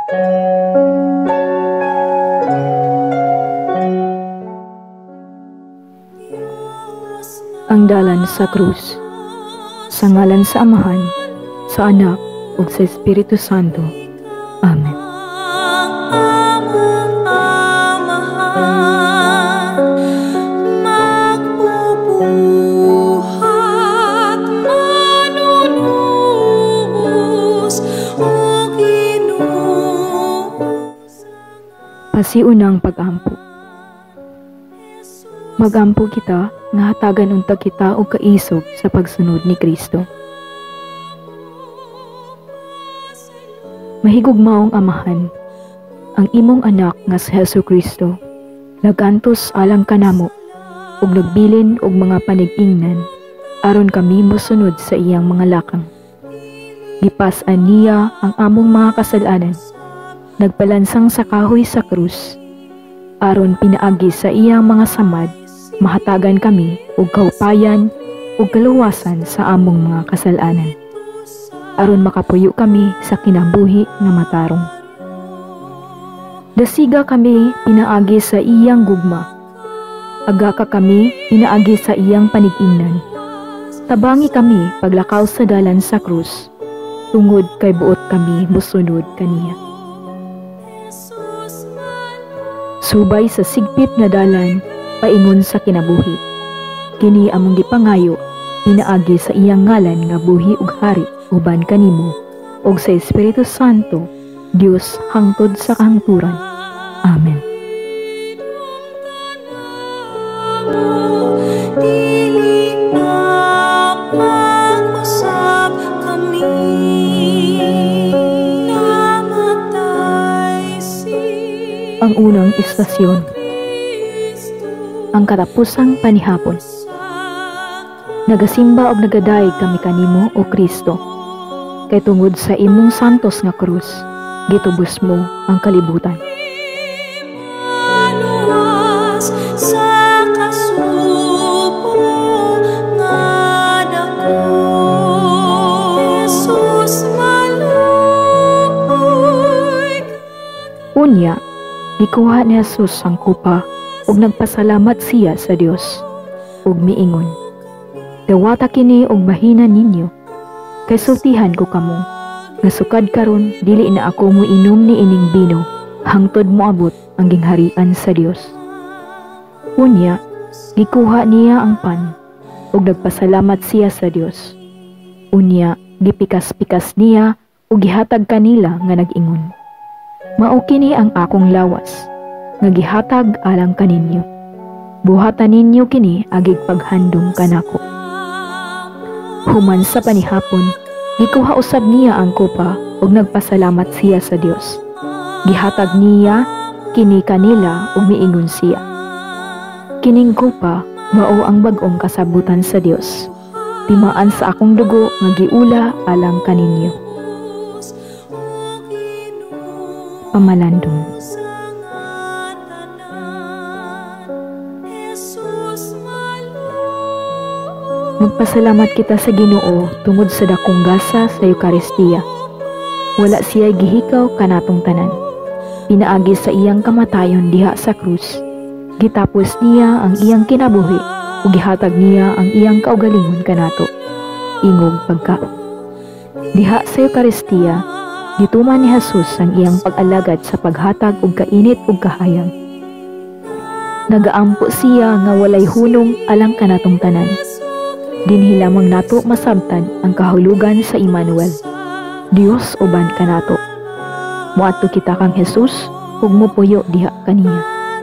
Ang dalan sa krus. Sa ngalan sa Amahan, sa Anak, ug sa Espiritu Santo. Amen. Pasiunang pag-ampo. Magampo kita nga hatagan unta kita og kaisog sa pagsunod ni Kristo. Mahigug maong Amahan, ang imong anak nga si Jesucristo nagantos alang kanamo ug nagbilin og mga panig-ingnan aron kami mosunod sa iyang mga lakang. Gipas-an niya ang among mga kasalanan, nagpalansang sa kahoy sa krus aron pinaagi sa iyang mga samad, mahatagan kami og kaupayan ug kaluwasan sa among mga kasalanan, aron makapuyo kami sa kinabuhi nga matarong. Dasiga kami pinaagi sa iyang gugma, aga ka kami pinaagi sa iyang panig-ingnan. Tabangi kami paglakaw sa dalan sa krus, tungod kay buot kami mosunod kaniya. Subay sa sigpit nga dalan, paingon sa kinabuhi. Kini among gipangayo, pinaagi sa iyang ngalan nga buhi ug hari uban kanimo ug sa Espiritu Santo, Dios hangtod sa kahangturan. Amen. Ang unang istasyon. Ang katapusang panihapon. Nagasimba og nagadaig kami kanimo o Kristo. Kay tungod sa imong santos nga krus, gitubos mo ang kalibutan. Unya, gikuha ni Jesus ang kupa ug nagpasalamat siya sa Dios ug miingon, "Dawata kini og bahinan ninyo, kay sultihan ko kamo, nga sukad karon dili na ako moinom ni ining bino hangtod moabot ang gingharian sa Dios." Unya, gikuha niya ang pan ug nagpasalamat siya sa Dios. Unya, gipikas-pikas niya ug gihatag kanila nga nag-ingon, "Mao kini ang akong lawas, nga gihatag alang kaninyo. Buhatan ninyo kini agig paghandom kanako." Human sa panihapon, gikuha usab niya ang kupa ug nagpasalamat siya sa Dios. Gihatag niya kini kanila ug miingon siya, "Kining kupa mao ang bag-ong kasabutan sa Dios. Timaan sa akong dugo nga giula alang kaninyo." Pamalandong. Magpasalamat kita sa Ginoo tungod sa dakong gasa sa Eucharistia. Wala siya gihikaw kanatong tanan. Pinaagi sa iyang kamatayon diha sa krus. Gitapos niya ang iyang kinabuhi ug gihatag niya ang iyang kaugalingon kanato. Ingog pagkaon. Diha sa Eucharistia, gituman ni Jesus ang iyang pag-alagad sa paghatag og kainit ug kahayag. Nagaampo siya nga walay hunong alang kanatong tanan. Dinhi lamang nato masabtan ang kahulugan sa Emmanuel, Dios uban kanato. Moadto kita kang Jesus ug mopuyo diha kaniya.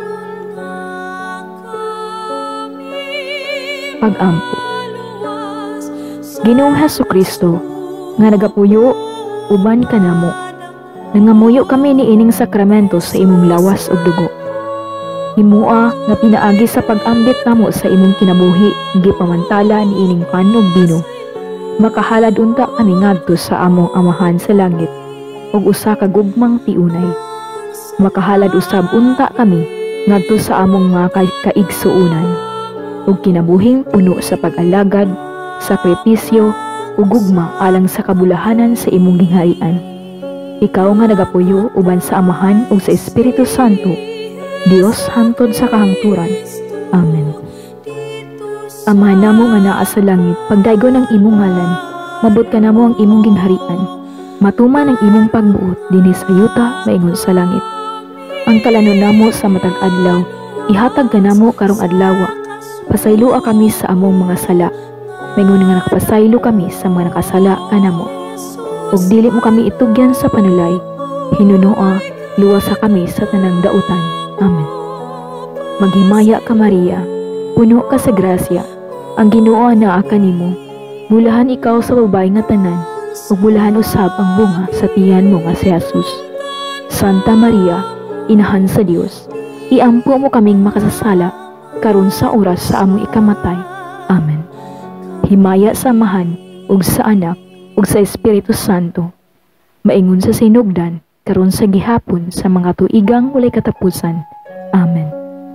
Pag-ampo. Ginoong Jesucristo nga nagapuyo uban kanamo, nangamuyo kami ni ining sakramento sa imong lawas ug dugo. Himua nga pinaagi sa pag-ambit namo sa imong kinabuhi, gipamantala ni ining pan ug bino. Makahalad unta kami ngadto sa among Amahan sa langit ug usa ka gugmang tiunay. Makahalad usab unta kami ngadto sa among mga kaigsuonan ug kinabuhing puno sa pag-alagad, sakripisyo ug gugma alang sa kabulahanan sa imong gingharian. Ikaw nga nagapuyo uban sa Amahan ug sa Espiritu Santo, Dios hantod sa kahangturan. Amen. Amahan namo nga naa sa langit, pagdaygon ang imong ngalan, mabot ka namo ang imong gingharian. Matuman ang imong pagbuot dinhi sa yuta maingon sa langit. Ang kalanon namo sa matag adlaw, ihatag ka namo karong adlawa. Pasayloa kami sa among mga sala. Maingon nga nakapasaylo kami sa mga nakasala kanamo. Ug dili mo kami itugyan sa panulay. Hinunoa, luwasa kami sa tanang dautan. Amen. Maghimaya ka Maria, puno ka sa grasya. Ang Ginoo naa kanimo. Bulahan ikaw sa babae nga tanan, ug bulahan usab ang bunga sa tiyan mo nga si Jesus. Santa Maria, Inahan sa Dios, iampo mo kaming makasasala karon sa oras sa among ikamatay. Amen. Himaya sa Amahan ug sa Anak ug sa Espiritu Santo, maingon sa sinugdan karon sa gihapon sa mga tuigang walay katapusan. Amen.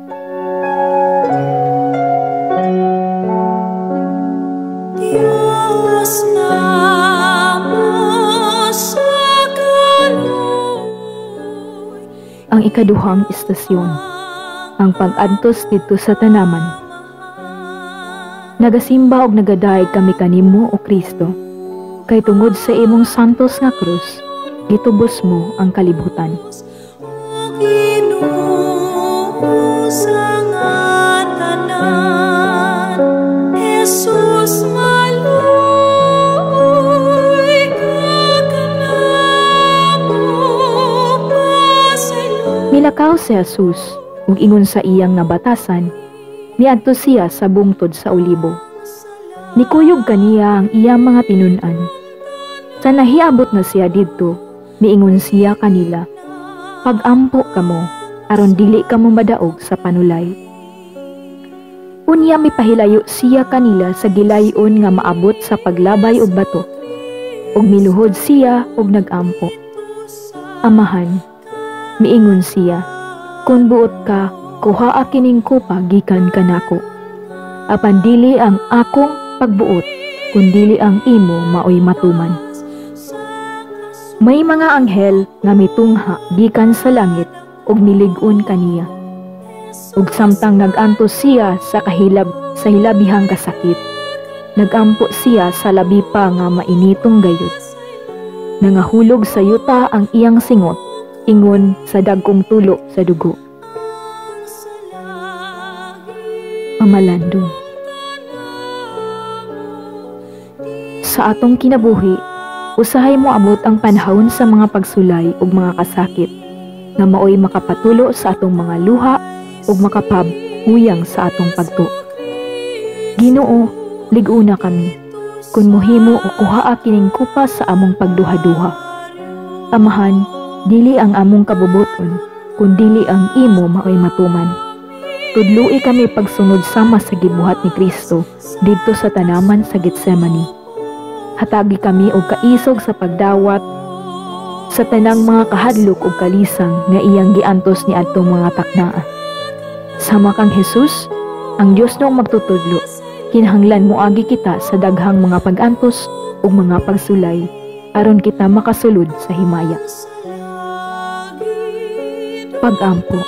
Dios namos sa kaluy. Ang ikaduhang istasyon, ang pag-adtos dito sa tanaman. Nagasimba og nagadayeg kami kanimo o Kristo, kay tungod sa imong santos nga krus, gitubos mo ang kalibutan. Ginoo sa ngatanan, Jesus maluoy ka kanamo pasaylo. Milakaw si Jesus, ug ingon sa iyang nabatasan, miadto siya sa bungtod sa olibo. Nikuyog kaniya ang iyang mga tinun-an. Sa nahiabot na siya didto, miingon siya kanila, pag-ampo kamo, aron dili kamo madaog sa panulay. Unya mipahilayo siya kanila sa gilayon nga maabot sa paglabay og bato, ug miluhod siya ug nag-ampo. Amahan, miingon siya, kung buot ka, kuhaa kining kupa gikan kanako. Apan dili ang akong pagbuot, kundili ang imo maoy matuman. May mga anghel nga mitungha gikan sa langit ug milig-on kaniya. Ug samtang nag-antos siya sa hilabihang kasakit, nag-ampo siya sa labi pa nga mainitong gayud. Nangahulog sa yuta ang iyang singot, ingon sa dagkong tulo sa dugo. Pamalandong. Sa atong kinabuhi, usahay mo abot ang panahon sa mga pagsulay ug mga kasakit nga maoy makapatulo sa atong mga luha ug makapabuyang sa atong pagtuo. Ginoo, lig-una kami kun mohimo o kuhaa kining kupa sa among pagduha-duha. Amahan, dili ang among kabubuton kun dili ang imo maoy matuman. Tudloi kami pagsunod sama sa gibuhat ni Kristo didto sa tanaman sa Getsemani. Hatagi kami og kaisog sa pagdawat sa tanang mga kahadlok ug kalisang nga iyang giantos ni adtong mga taknaa. Sama kang Jesus, ang Dios noong magtutudlo, kinahanglan moagi kita sa daghang mga pag-antos ug mga pagsulay aron kita makasulod sa himaya. Pag-ampo.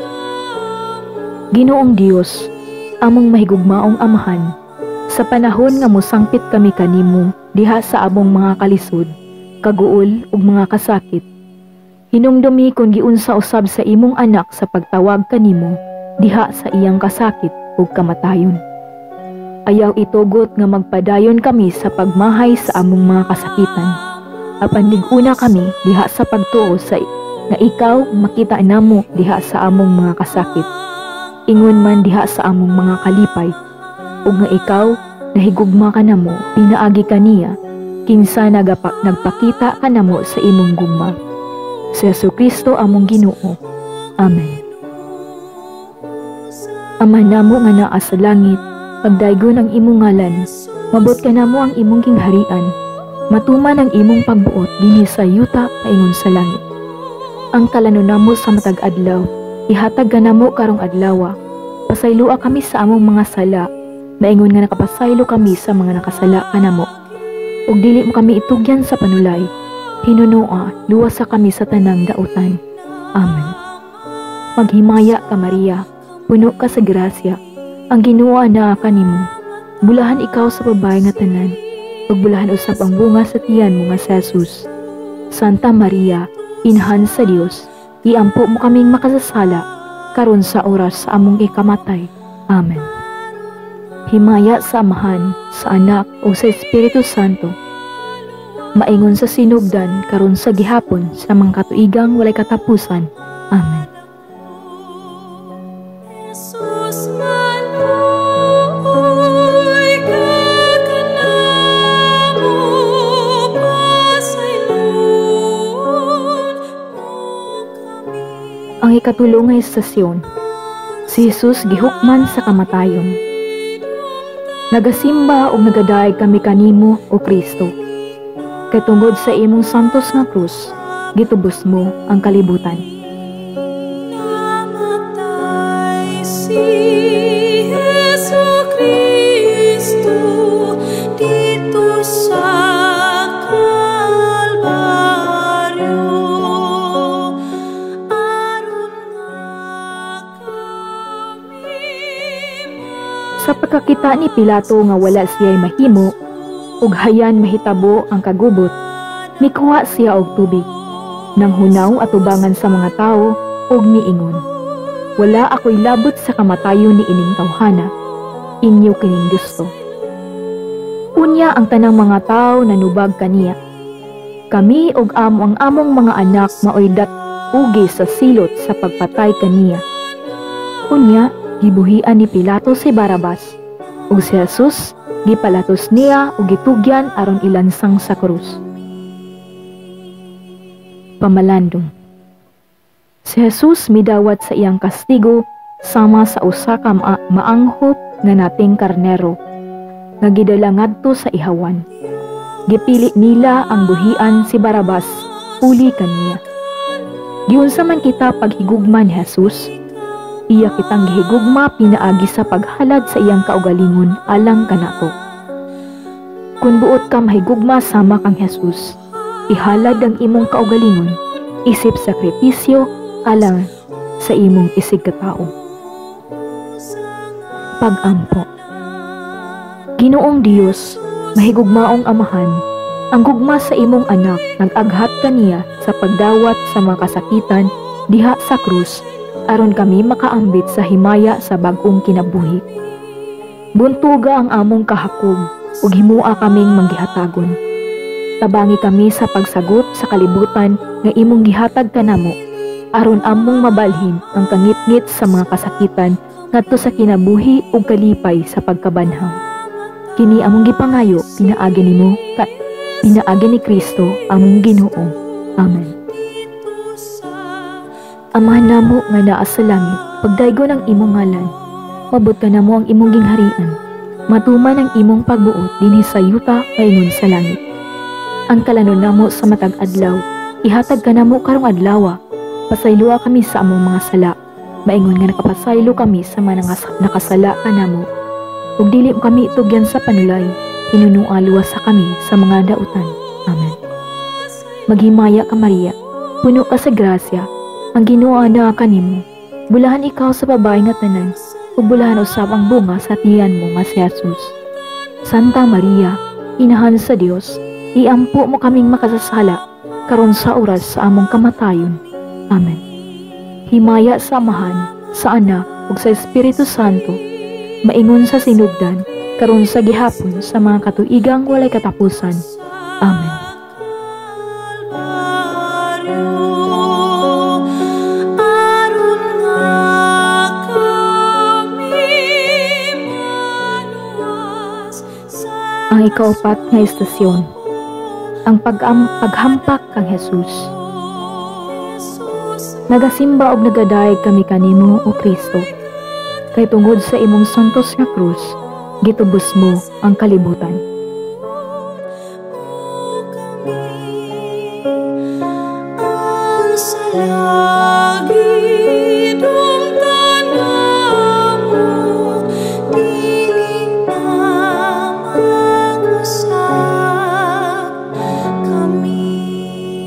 Ginoong Dios, among mahigugmaong Amahan, sa panahon nga mosangpit kami kanimo diha sa among mga kalisod, kaguol ug mga kasakit, hinumdumi kung giunsa usab sa imong anak sa pagtawag kanimo diha sa iyang kasakit ug kamatayon. Ayaw itugot nga magpadayon kami sa pagmahay sa among mga kasakitan, apan lig-una kami diha sa pagtuo sa nga ikaw makita namo diha sa among mga kasakit, ingon man diha sa among mga kalipay, ug nga ikaw nahigugma ka namo pinaagi kaniya kinsa nagpakita ka namo sa imong gugma. Sa Jesucristo among Ginoo. Amen. Ama namo nga naa sa langit, pagdaygon ang imong ngalan, mabot ka namo ang imong kingharian, matuman ang imong pagbuot dinhi sa yuta paingon sa langit. Ang kalanon namo sa matag adlaw, ihatag ka namo karong adlawa. Pasayloa kami sa among mga sala, maingon nga nakapasaylo kami sa mga nakasala kanamo. Ug dili mo kami itugyan sa panulay, Hinunua, luwas sa kami sa tanang dautan. Amen. Maghimaya ka Maria, puno ka sa grasya, ang Ginoo na kanimo. Bulahan ikaw sa babae nga tanan, ug bulahan usab ang bunga sa tiyan mo nga si Jesus. Santa Maria, Inahan sa Dios, iampo mo kaming makasasala, karon sa oras sa among ikamatay. Amen. Himaya sa Amahan, sa Anak, o sa Espiritu Santo, maingon sa sinugdan karon sa gihapon sa mga katuigang walay katapusan. Amen. Jesus manuoy ka kanamo pasayloon mo kami. Ang ikatulong nga estasyon, si Jesus gihukman sa kamatayon. Nagasimba o nagadaig kami kanimo o Kristo. Kay tungod sa imong santos nga krus, gitubos mo ang kalibutan. Namatay si Jesucristo dito sa Kalbaryo, aron nga kami Sa pagkakita ni Pilato nga wala siya'y mahimo, ug hayan mahitabo ang kagubot, nikuha siya og tubig. Nang hunaw at ubangan sa mga tao, ug miingon, wala ako'y labot sa kamatayon ni ining tawhana, inyo kining gusto. Unya ang tanang mga tao nanubag kaniya. Kami ug amo ang among mga anak maoy ugi sa silot sa pagpatay kaniya. Unya, gibuhian ni Pilato si Barabas, ug si Jesus gipalatos niya ug gitugyan aron ilansang sa krus. Pamalandong. Si Jesus midawat sa iyang kastigo sama sa usa ka maanghop nga nating karnero nga gidala ngadto sa ihawan. Gipili nila ang buhian si Barabas uli kaniya. Giunsa man kita paghigugma ni Jesus, iya kitang gihigugma pinaagi sa paghalad sa iyang kaugalingon alang kanato. Kung buot ka mahigugma sama kang Jesus, ihalad ang imong kaugalingon, isip sakripisyo alang sa imong isig katao. Pag-ampo. Ginoong Dios, mahigugmaong Amahan, ang gugma sa imong anak nag-aghat kaniya sa pagdawat sa mga kasakitan diha sa krus, aron kami makaambit sa himaya sa bag-ong kinabuhi. Buntuga ang among kahakog, ug himua kaming manggihatagon. Tabangi kami sa pagsagop sa kalibutan nga imong gihatag kanamo, aron among mabalhin ang kangitngit sa mga kasakitan ngadto sa kinabuhi ug kalipay sa pagkabanhaw. Kini among gipangayo pinaagi nimo pinaagi ni Kristo among Ginoo. Amen. Amahan namo nga naa sa langit, pagdaygon ang imong ngalan. Mabot ka namo ang imong gingharian. Matuman ang imong pagbuot dinhi sa yuta paingon sa langit. Ang kalanon namo sa matag adlaw, ihatag ka namo karong adlaw. Pasayloa kami sa among mga sala. Maingon nga nakapasaylo kami sa mga nakasala kanamo. Ug dili mo kami itugyan sa panulay, hinunua luwas sa kami sa mga dautan. Amen. Maghimaya ka Maria, puno ka sa grasya, ang Ginoo na kanimo. Bulahan ikaw sa babae nga tanan, ug bulahan usab ang bunga sa tiyan mo nga si Jesus. Santa Maria, Inahan sa Dios, iampo mo kaming makasasala, karon sa oras sa among kamatayon. Amen. Himaya sa Amahan, sa Anak, ug sa Espiritu Santo, maingon sa sinugdan, karon sa gihapon sa mga katuigang walay katapusan. Amen. aron nga kami maluwas sa Ang ikaapat nga estasyon, ang paghampak kang Jesus. Nagasimba og nagadayeg kami kanimo o Kristo, kay tungod sa imong santos nga krus, gitubos mo ang kalibutan. ang salagidong tanamo, dili na mag-usap kami.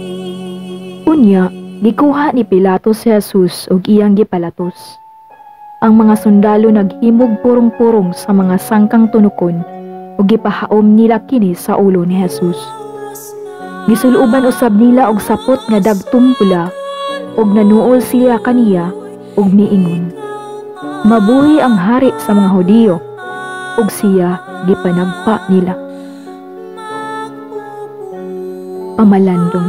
Unya, gikuha ni Pilato si Jesus ug iyang gipalatos. Ang mga sundalo naghimog purong-purong sa mga sangkang tunukon ug gipahaom nila kini sa ulo ni Jesus. Gisuluban usab nila og sapot nga dagtong pula ug nanuol sila kaniya ug miingon, "Mabuhi ang hari sa mga Hudiyo," ug siya gipanagpa nila. Pamalandong.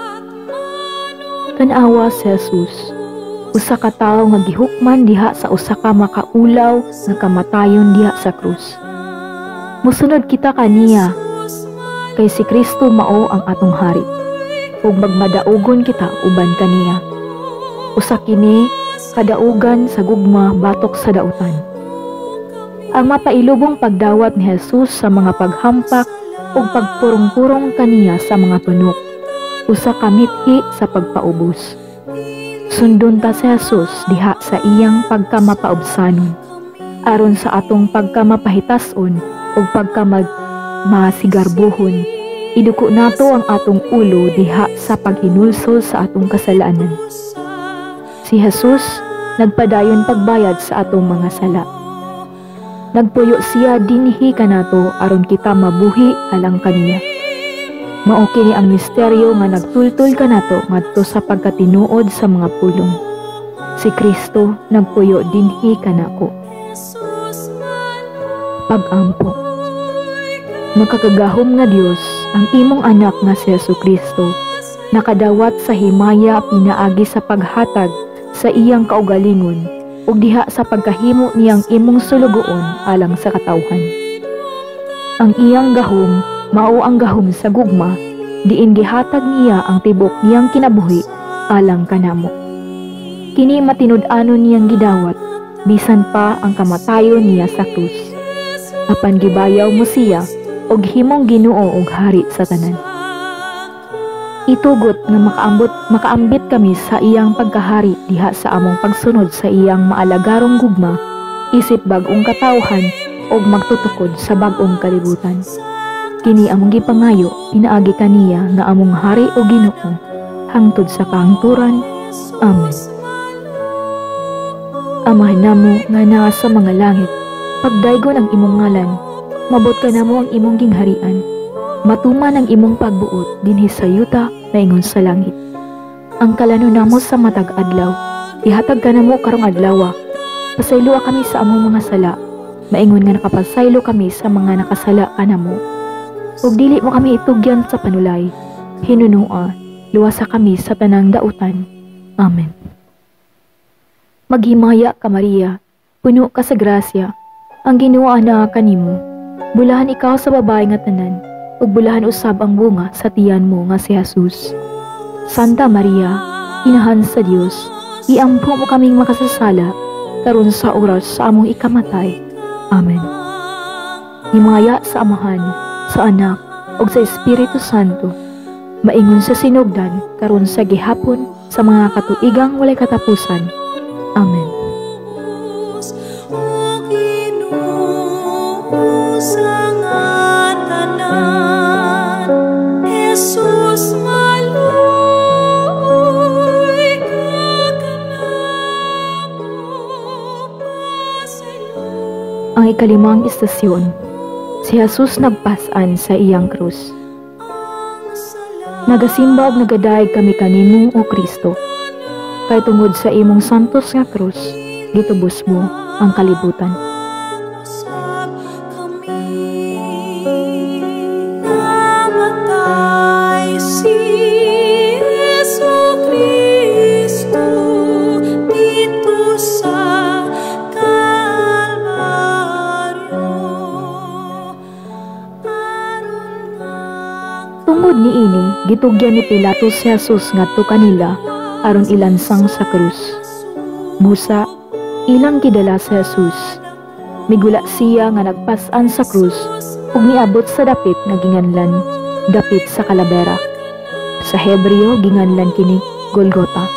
Tan-awa si Jesus, usa ka tawo nga gihukman diha sa usa ka makaulaw nga kamatayon diha sa krus. Musunod kita kaniya, kay si Kristo mao ang atong hari, ug magmadaugon kita uban kaniya. Usa kini kadaugan sa gugma batok sa dautan. Ang mapailubong pagdawat ni Jesus sa mga paghampak ug pagpurong-purong kaniya sa mga tunok, usa ka mithi sa pagpaubos. Sundon ta si Jesus diha sa iyang pagkamapaubsanon, aron sa atong pagkamapahitason ug pagkamasigarbuhon. Iduko nato ang atong ulo diha sa paghinulsol sa atong kasalanan. Si Jesus nagpadayon pagbayad sa atong mga sala. Nagpuyo siya dinhi kanato aron kita mabuhi alang kaniya. Mao kini ang misteryo nga nagtultol kanato ngadto sa pagkatinuod sa mga pulong. Si Kristo nagpuyo dinhi kanako. Pag-ampo. Nakakagahom nga Dios ang imong anak nga si Jesucristo, nakadawat sa himaya pinaagi sa paghatag sa iyang kaugalingon ug diha sa pagkahimo niyang imong sulugoon alang sa katawhan. Ang iyang gahom mao ang gahom sa gugma, diin gihatag niya ang tibok niyang kinabuhi alang kanamo. Kini matinud-anon niyang gidawat bisan pa ang kamatayon niya sa krus. Apan gibayaw mo siya og himong Ginoo og hari sa tanan. Itugot nga makaambit kami sa iyang pagkahari diha sa among pagsunod sa iyang maalagarong gugma, isip bag-ong katawhan og magtutukod sa bag-ong kalibutan. Kini among gipangayo pinaagi kaniya nga among hari o Ginoo hangtod sa kahangturan. Amen. Amahan namo nga naa sa mga langit, pagdaygon ang imong ngalan, mabot ka namo ang imong gingharian, matuman ang imong pagbuot dinhi sa yuta na ingon sa langit. Ang kalano namo sa matag adlaw, ihatag ka namo karong adlaw. Pasayloa kami sa among mga sala, maingon nga nakapasaylo kami sa mga nakasala kanamo. Ug dili mo kami itugyan sa panulay, hinunua, luwasa kami sa tanang dautan. Amen. Maghimaya ka Maria, puno ka sa grasya, ang Ginoo ana kanimo. Bulahan ikaw sa babae nga tanan, ug bulahan usab ang bunga sa tiyan mo nga si Jesus. Santa Maria, Inahan sa Dios, iampo mo kaming makasasala, karon sa oras sa among ikamatay. Amen. Himaya sa Amahan, sa Anak, ug sa Espiritu Santo, maingon sa sinugdan, karon sa gihapon, sa mga katuigang walay katapusan. Amen. Ang ikalimang istasyon, si Jesus nagpasan sa iyang krus. Nagasimba ug nagadaig kami kanimo o Kristo, kay tungod sa imong santos nga krus, gitubos mo ang kalibutan. Namatay si Jesucristo dito sa Kalbaryo. Tungod niini, gitugyan ni Pilato si Jesus ngadto kanila aron ilansang sa krus. Busa, ilang gidala si Jesus. Migula siya nga nagpasan sa krus ug niabot sa dapit nga ginganlan, dapit sa Kalabera. Sa Hebreo ginganlan kini Golgota.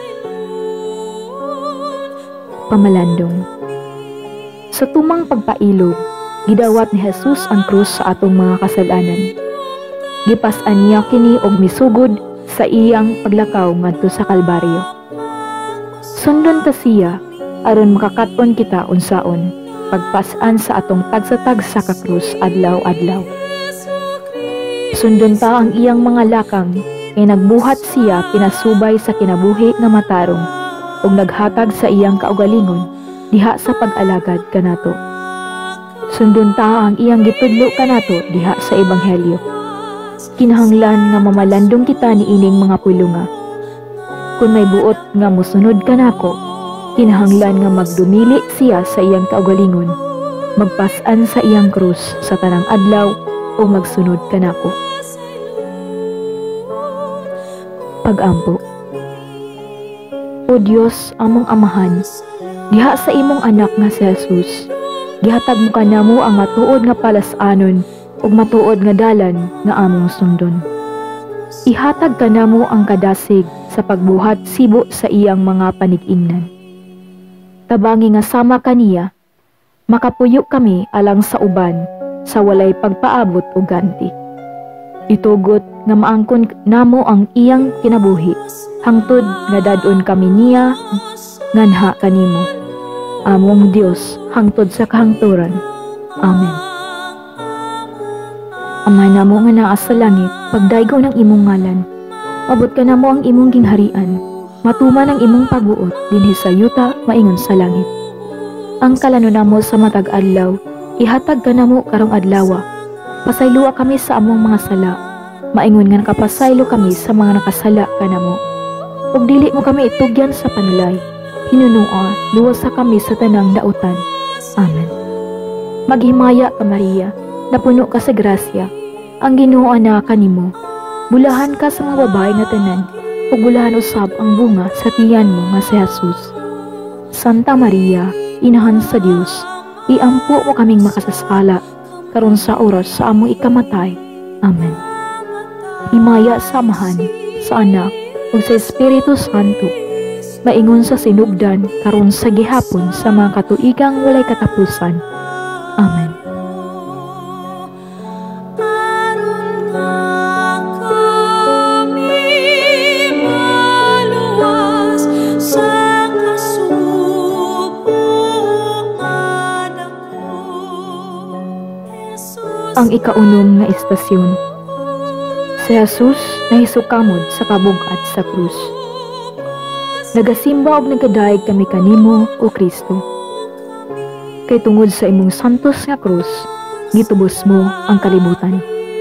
Pamalandong. Sa tumang pagpailog, gidawat ni Jesus ang krus sa atong mga kasalanan. Gipas-an niya kini og misugod sa iyang paglakaw ngadto sa Kalbaryo. Sundon ta siya aron makakaton kita unsaon pagpasan sa atong tagsa-tagsa ka krus adlaw-adlaw. Sundon ta ang iyang mga lakang kay nagbuhat siya pinasubay sa kinabuhi nga matarong ug naghatag sa iyang kaugalingon diha sa pag-alagad kanato. Sundon ta ang iyang gitudlo kanato diha sa ebanghelyo. Kinahanglan nga mamalandong kita ni ining mga pulunga. Kung may buot nga mosunod kanako, kinahanglan nga magdumili siya sa iyang kaugalingon, magpasan sa iyang krus sa tanang adlaw o magsunod kanako. Pag-ampo. O Dios, among amahan, diha sa imong anak nga si Jesus, gihatag mo kanamo ang matuod nga palasanon ug matuod nga dalan nga among sundon. Ihatag kanamo ang kadasig sa pagbuhat sibo sa iyang mga panig-ingnan. Tabangi nga sama kaniya, makapuyo kami alang sa uban sa walay pagpaabot o ganti. Itugot nga maangkon namo ang iyang kinabuhi, hangtod nga dadon kami niya nganha kanimo. Among Dios hangtod sa kahangturan. Amen. Ama namo nga naa sa langit, pagdaygo ng imong ngalan. Abot ka namo ang imong gingharian, matuman ang imong pagbuot dinhi sa yuta maingon sa langit. Ang kalano namo sa matag adlaw, ihatag ka namo karong adlaw. Pasaylua kami sa among mga sala, maingon nga nakapasaylo kami sa mga nakasala kanamo. Ug dili mo kami itugyan sa panulay, hinunua luwas sa kami sa tanang dautan. Amen. Maghimaya ka Maria, napuno ka sa grasya, ang Ginoo ana kanimo. Bulahan ka sa mga babae nga tanan, ug bulahan usab ang bunga sa tiyan mo nga si Jesus. Santa Maria, Inahan sa Dios, iampo mo kaming makasasala, karon sa oras sa among ikamatay. Amen. Himaya sa Amahan, sa Anak, ug sa Espiritu Santo, maingon sa sinugdan, karon sa gihapon sa mga katuigang walay katapusan. Amen. Ang ikaunom nga istasyon. Si Jesus nahisukamod sa kabugat sa krus. Nagasimba og nagkadaig kami kanimo, O Kristo. Kay tungod sa imong santos nga krus, gitubos mo ang kalibutan.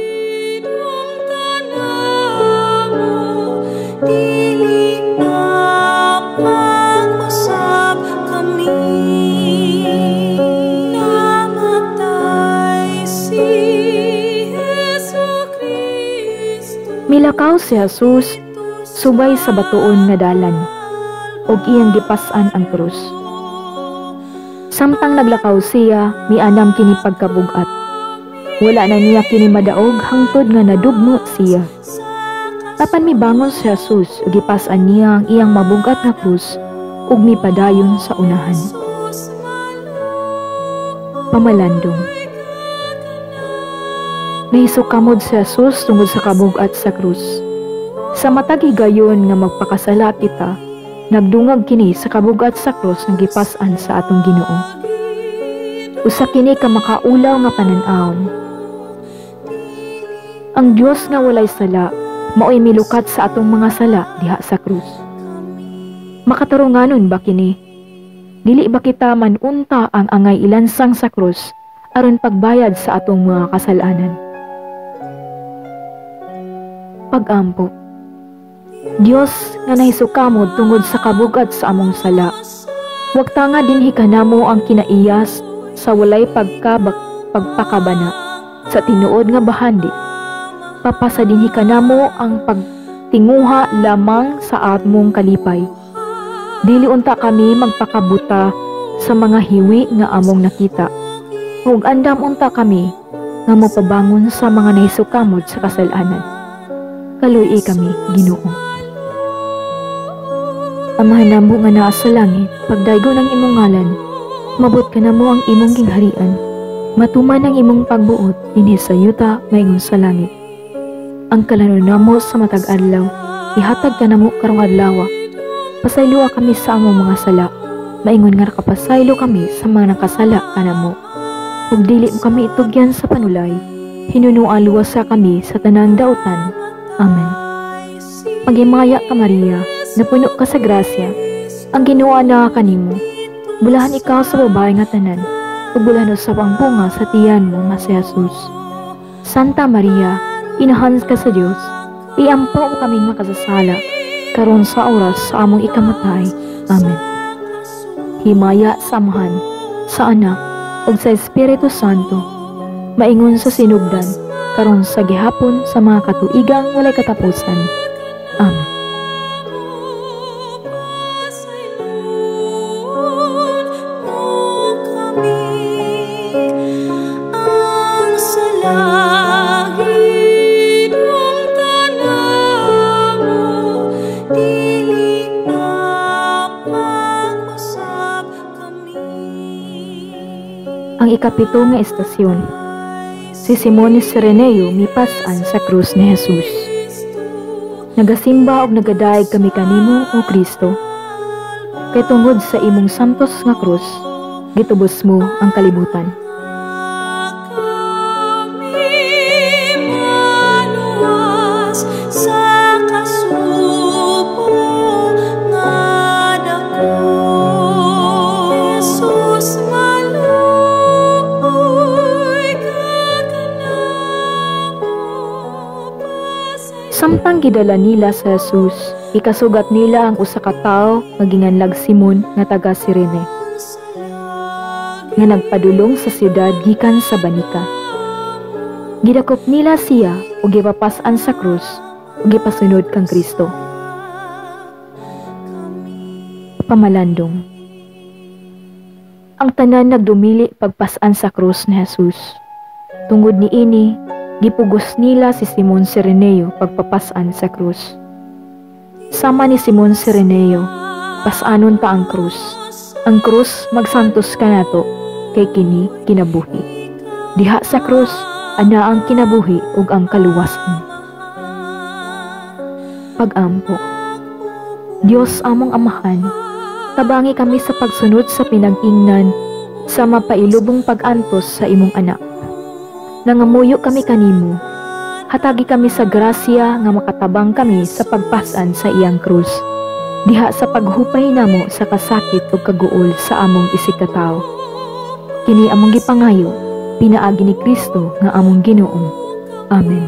Milakaw si Jesus subay sa batuon nga dalan ug iyang gipas-an ang krus. Samtang naglakaw siya, mianam kini pagkabugat. Wala na niya kini madaog hangtod nga nadugmo siya. Tapan mibangon si Jesus ug gipas-an niya ang iyang mabugat nga krus ug mipadayon sa unahan. Pamalandong. Nahisukamod si Jesus tungod sa kabugat sa krus. Sa matag higayon nga magpakasala kita, nagdungag kini sa kabugat sa krus nga gipas-an sa atong Ginoo. Usa kini ka makaulaw nga panan-awon. Ang Dios nga walay sala, mao'y milukat sa atong mga sala diha sa krus. Makatarunganon ba kini? Dili ba kita manunta ang angay ilansang sa krus aron pagbayad sa atong mga kasalanan? Pag-ampo. Dios nga nahisukamod tungod sa kabugat sa among sala, wag ta nga dinhi kanamo ang kinaiyas sa walay pagpakabana sa tinuod nga bahandi. Papasa dinhi kanamo ang pagtinguha lamang sa atmong kalipay. Dili unta kami magpakabuta sa mga hiwi nga among nakita. Ug andam unta kami nga mopabangon sa mga nahisukamod sa kasalanan. Kaluy kami, Ginoo. Amahan namo nga naa sa langit, pagdaygo ng imong ngalan, mabot ka namo ang imong gingharian, matuman ang imong pagbuot dinhi sa yuta maingon sa langit. Ang kalanon namo sa matag adlaw, ihatag ka namo karong adlaw. Pasaylo kami sa among mga sala, maingon nga nakapasaylo kami sa mga nakasala kanamo. Ug dili mo kami itugyan sa panulay, hinunuan luwasa kami sa tanang dautan. Amen. Magimaya ka Maria, napuno ka sa grasya, ang Ginoo na kanimo. Bulahan ikaw sa babae nga tanan, ug bulahan sa pangbunga sa tiyan mo nga si Jesus. Santa Maria, inahan ka sa Dios, iampo mo kaming makasasala, karon sa oras sa among ikamatay. Amen. Himaya sa Amahan, sa Anak, ug sa Espiritu Santo, maingon sa sinugdan, karon sa gihapon sa mga katuigang walay katapusan. Amen. Ang ikapito nga estasyon, si Simon Sireneo mipas-an sa krus ni Jesus. Nagasimba og nagadaig kami kanimo o Kristo, kay tungod sa imong santos nga krus, gitubos mo ang kalibutan. Samtang gidala nila sa Jesus, ikasugat nila ang usa ka tawo nga ginganlag Simon nga taga Cirene, nga nagpadulong sa siyudad gikan sa banika. Gidakop nila siya ug gipapas-an sa krus ug gipasunod kang Kristo. Pamalandong. Ang tanan nagdumili pagpas-an sa krus ni Jesus. Tungod niini, gipugos nila si Simon Sireneo pagpapasan sa krus. Sama ni Simon Sireneo, pasanon ta ang krus. Ang krus magsantos ka nato, kay kini kinabuhi. Diha sa krus, ana ang kinabuhi ug ang kaluwasan. Pag-ampo. Dios among Amahan, tabangi kami sa pagsunod sa pinag-ingnan sa mapailubong pag-antos sa imong anak. Nangamuyo kami kanimo, hatagi kami sa grasya nga makatabang kami sa pagpasan sa iyang krus, diha sa paghupay namo sa kasakit ug kaguol sa among isikataw. Kini among gipangayo, pinaagi ni Kristo nga among Ginoo. Amen.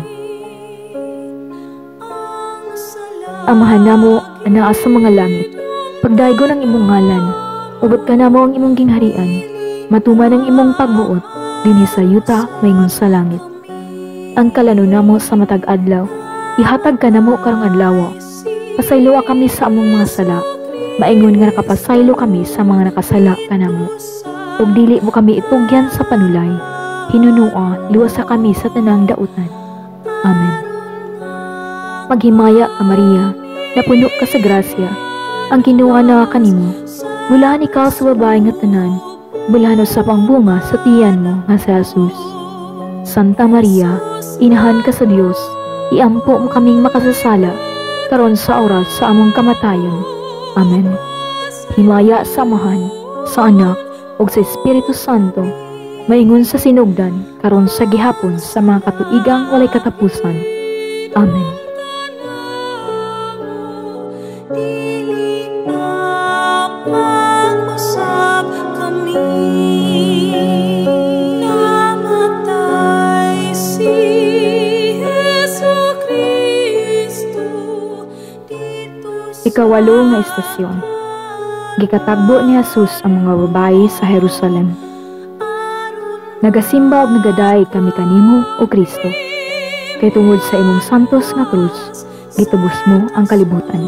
Amahan namo anaa sa mga langit, pagdaygon ang imong ngalan, ubot ka namo ang imong gingharian, matuman ang imong pagbuot, dinhi sa yuta maingon sa langit. Ang kalano namo sa matag adlaw, ihatag ka namo karong adlaw. Pasaylo kami sa among mga sala, maingon nga nakapasaylo kami sa mga nakasala kanamo. Ug dili mo kami itugyan sa panulay, hinunua luwasa kami sa tanang dautan. Amen. Maghimaya ka Maria, napuno ka sa grasya, ang Ginoo na kanimo. Bulahan ikaw sa babae nga tanan, bulahan sa pangbunga sa tiyan mo nga si Jesus. Santa Maria, inahan ka sa Dios, iampo mo kaming makasasala, karon sa oras sa among kamatayon. Amen. Himaya sa Amahan, sa Anak, ug sa Espiritu Santo, maingon sa sinugdan, karon sa gihapon sa mga katuigang walay katapusan. Amen. Ikawalo nga estasyon. Gikatagbo ni Jesus ang mga babae sa Jerusalem. Nagasimba ug nagaday kami kanimo o Kristo. Kay tungod sa imong santos nga krus, gitubos mo ang kalibutan.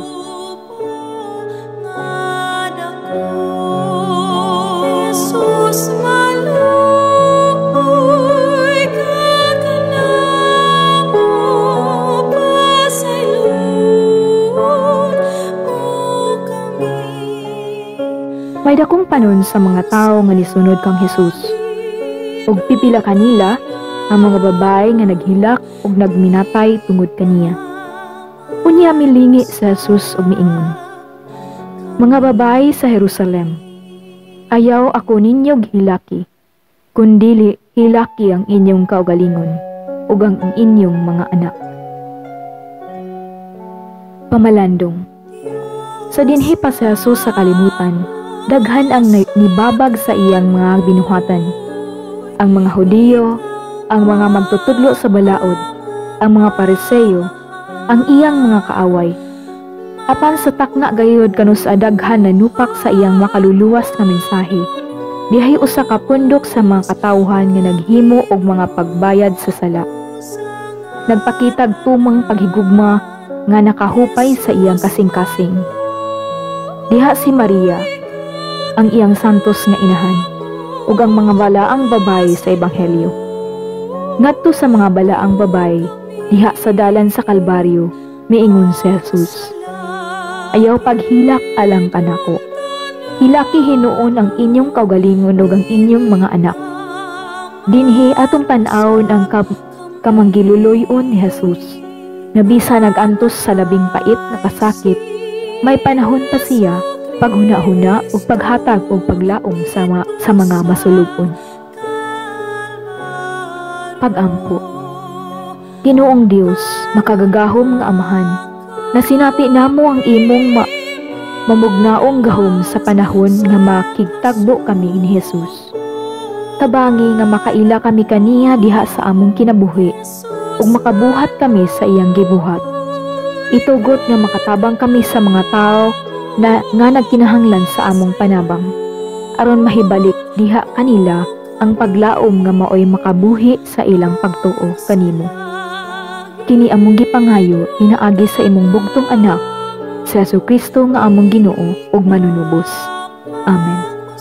May dakong panon sa mga tao nga nisunod kang Jesus. Ug pipila kanila ang mga babae nga naghilak ug nagminatay tungod kaniya. Unya milingi sa Jesus ug miingon, "Mga babayi sa Jerusalem, ayaw ako ninyo hilaki, kundili hilaki ang inyong kaugalingon ug ang inyong mga anak." Pamalandong. Sa dinhi pa si Jesus sa kalibutan, daghan ang nibabag sa iyang mga binuhatan. Ang mga Hudiyo, ang mga magtutudlo sa balaod, ang mga Pariseo, ang iyang mga kaaway. Apan sa takna gayud kanus daghan na nupak sa iyang makaluluwas nga mensahe. Dihay usa ka pundok sa mga katawhan nga naghimo og mga pagbayad sa sala. Nagpakitag tumang paghigugma nga nakahupay sa iyang kasing-kasing. Diha si Maria, ang iyang santos nga inahan, ug ang mga balaang babaye sa ebanghelyo. Ngadto sa mga balaang babaye, diha sa dalan sa Kalbaryo, miingon si Jesus, "Ayaw paghilak alang kanako. Hilaki hinuon ang inyong kaugalingon ug ang inyong mga anak." Dinhi atong tan-awon ang kamanggiluloy-on ni Jesus. Nabisa nagantos sa labing pait na kasakit, may panahon pa siya paghuna-huna ug paghatag ug paglaom sa mga masulubon. Pag-ampo. Ginoong Dios, makagagahom nga amahan, na sinati namo ang imong mamugnaong gahom sa panahon nga makigtagbo kami ni Jesus. Tabangi nga makaila kami kaniya diha sa among kinabuhi ug makabuhat kami sa iyang gibuhat. Itugot nga makatabang kami sa mga tao nga nagkinahanglan sa among panabang, aron mahibalik diha kanila ang paglaom nga maoy makabuhi sa ilang pagtuo kanimo. Kini among gipangayo inaagi sa imong bugtong anak, si Jesucristo nga among Ginoo ug manunubos. Amen.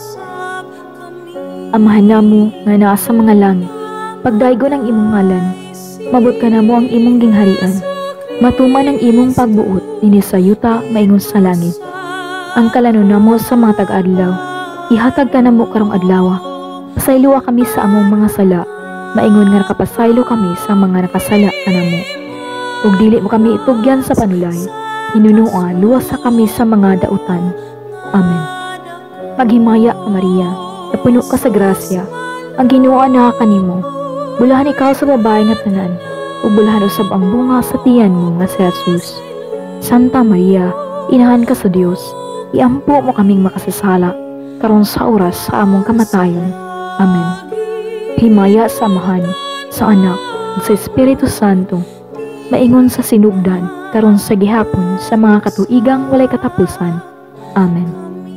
Amahan namo nga naa sa mga langit, pagdaygon ang imong ngalan, mabot ka namo ang imong gingharian, matuman ang imong pagbuot dinhi sa yuta maingon sa langit. Ang kalanon namo sa mga tag-adlaw, ihatag ka namo karong adlaw. Pasayloa kami sa among mga sala, maingon nga nakapasaylo kami sa mga nakasala kanamo. Ug dili mo kami itugyan sa panulay, hinunua luwas sa kami sa mga dautan. Amen. Maghimaya ka Maria, napuno ka sa grasya, ang Ginoo na kanimo. Bulahan ikaw sa babae nga tanan, ug bulahan usab ang bunga sa tiyan mo nga si Jesus. Santa Maria, inahan ka sa Dios, iampo mo kaming makasasala, karon sa oras sa among kamatayon. Amen. Himaya sa Amahan, sa Anak, ug sa Espiritu Santo, maingon sa sinugdan, karon sa gihapon, sa mga katuigang walay katapusan. Amen.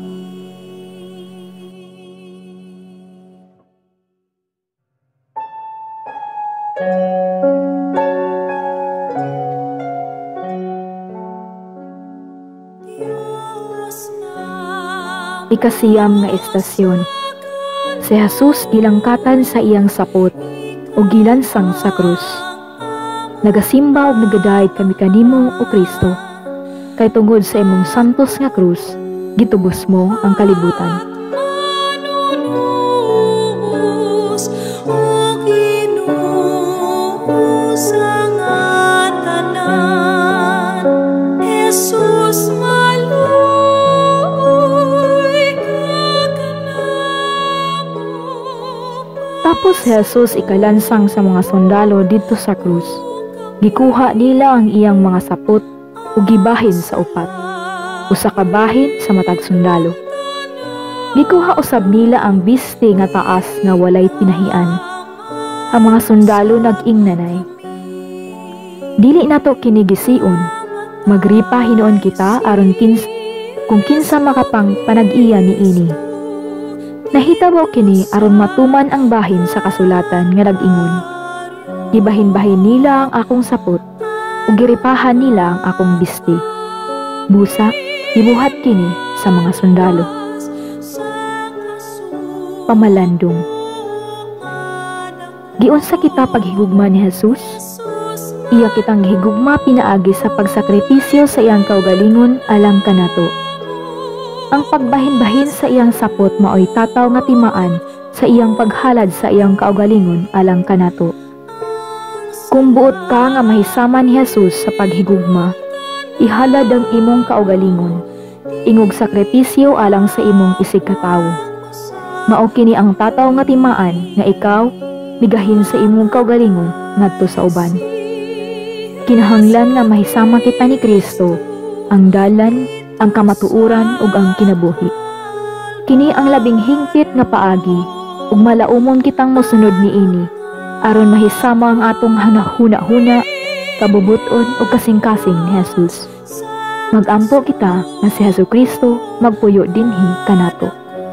Ikasiyam nga estasyon. Si Jesus gilangkatan sa iyang sapot o gilansang sa krus. Nagasimba og nagadayeg kami kanimo o Kristo. Kay tungod sa imong santos nga krus, gitubos mo ang kalibutan. Manunubos, O Ginoo, sa ngatanan, Jesus maluoy ka kanamo. Tapos si Jesus ikalansang sa mga sundalo didto sa krus. Gikuha nila ang iyang mga sapot ug gibahin sa upat. Usa ka bahin sa matag sundalo. Gikuha usab nila ang biste nga taas nga walay tinahian. Ang mga sundalo nag-ingnanay. Dili nato kini gisiun, magripa hinuon kita aron kung kinsa makapang panag-iya niini. Nahitabo kini aron matuman ang bahin sa kasulatan nga nag-ingon. Gibahin-bahin nila ang akong sapot ug giripahan nila ang akong biste. Busa, gibuhat kini sa mga sundalo. Pamalandong. Giunsa kita paghigugma ni Jesus? Iya kitang gihigugma pinaagi sa pagsakripisyo sa iyang kaugalingon alang kanato. Ang pagbahin-bahin sa iyang sapot maoy tataw nga timaan sa iyang paghalad sa iyang kaugalingon alang kanato. Kung buot ka nga mahisama ni Jesus sa paghigugma, ihalad ang imong kaugalingon, ingog sakripisyo alang sa imong isig katawo. Mao kini ang tataw nga timaan nga ikaw migahin sa imong kaugalingon ngadto sa uban. Kinahanglan nga mahisama kita ni Kristo, ang dalan, ang kamatuoran ug ang kinabuhi. Kini ang labing hingpit nga paagi ug malaumon kitang mosunod niini aron mahisama ang atong hanahuna-huna, kabubuton ug kasing-kasing ni Jesus. Magampo kita nga si Jesucristo magpuyo dinhi kanato.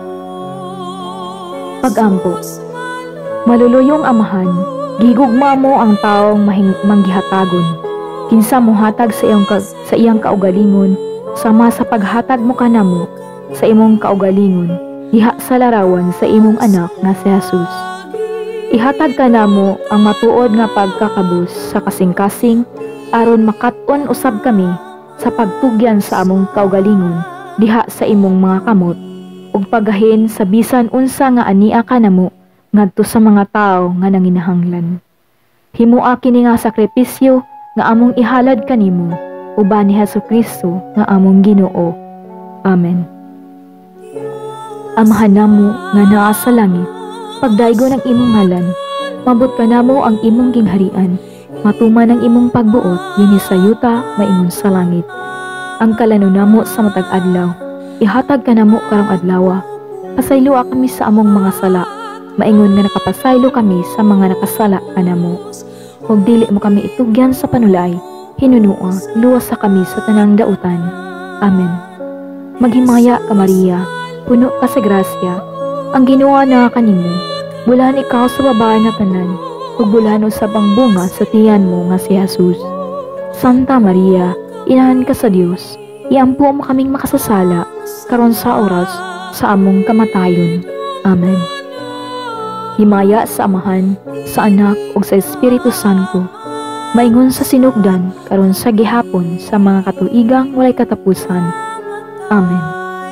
Pagampo. Maluluyong Amahan, gigugma mo ang taong manggihatagon. Kinsa mohatag sa iyang kaugalingon, sama sa paghatag mo kanamo sa imong kaugalingon, diha sa larawan sa imong anak nga si Jesus. Ihatag kanamo ang matuod nga pagkakabus sa kasing-kasing aron makat-on usab kami sa pagtugyan sa among kaugalingon diha sa imong mga kamot ug pagahin sa bisan unsa nga ania kanamo ngadto sa mga tawo nga nanginahanglan. Himua kini nga sakripisyo nga among ihalad kanimo uban ni Jesucristo nga among Ginoo. Amen. Amahan namo nga naa sa langit, pagdaygo ng imong ngalan, mabot ka namo ang imong gingharian, matuman ang imong pagbuot, dinhi sa yuta, maingon sa langit. Ang kalano namo sa matag adlaw, ihatag ka namo karong adlaw. Pasaylo kami sa among mga sala, maingon nga nakapasaylo kami sa mga nakasala kanamo. Huwag dili mo kami itugyan sa panulay, hinunua, luwas sa kami sa tanang dautan. Amen. Maghimaya ka Maria, puno ka sa grasya, ang Ginoo na kanimo, bulahan ikaw sa babae na tanan, ug bulahan usab ang bunga sa tiyan mo nga si Jesus. Santa Maria, inahan ka sa Dios, iampo mo kaming makasasala, karon sa oras sa among kamatayon. Amen. Himaya sa Amahan, sa Anak ug sa Espiritu Santo, maingon sa sinugdan karon sa gihapon sa mga katuigang walay katapusan. Amen.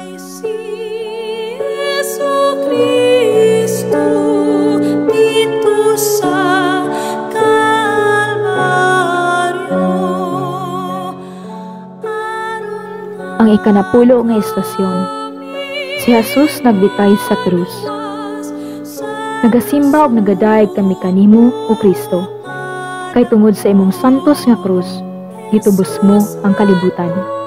Jesucristo dito sa Kalbaryo. Ang ikanapulo nga estasyon, si Jesus nagbitay sa krus. Nagasimba og nagadayeg kami kanimo o Kristo. Kay tungod sa imong santos nga krus, gitubos mo ang kalibutan.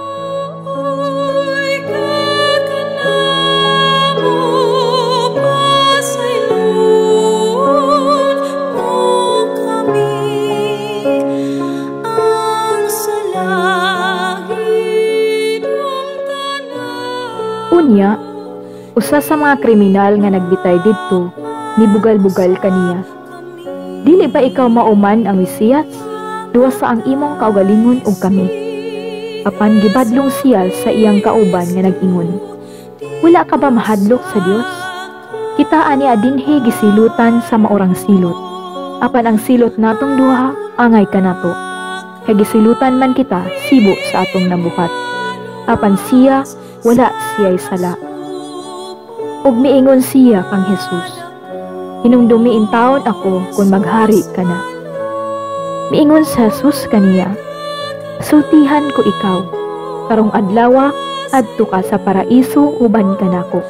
Unya, usa sa mga kriminal nga nagbitay didto, nibugal-bugal kaniya. Dili ba ikaw mauman ang Mesiyas? Duwa sa ang imong kaugalingon ug kami. Apan gibadlong siya sa iyang kauban nga nag-ingon, wala ka ba mahadlok sa Dios? Kita ani adinhi gisilutan sa maurang silot. Apan ang silot natong duha angay kanato. Kay gisilutan man kita sibo sa atong nabuhat. Apan siya wala siya'y sala. Ug miingon siya kang Jesus, hinumdumiin taon ako kung maghari ka na. Miingon sa Jesus kaniya, sultihan ko ikaw, karong adlawa adto ka sa paraiso uban ka nako.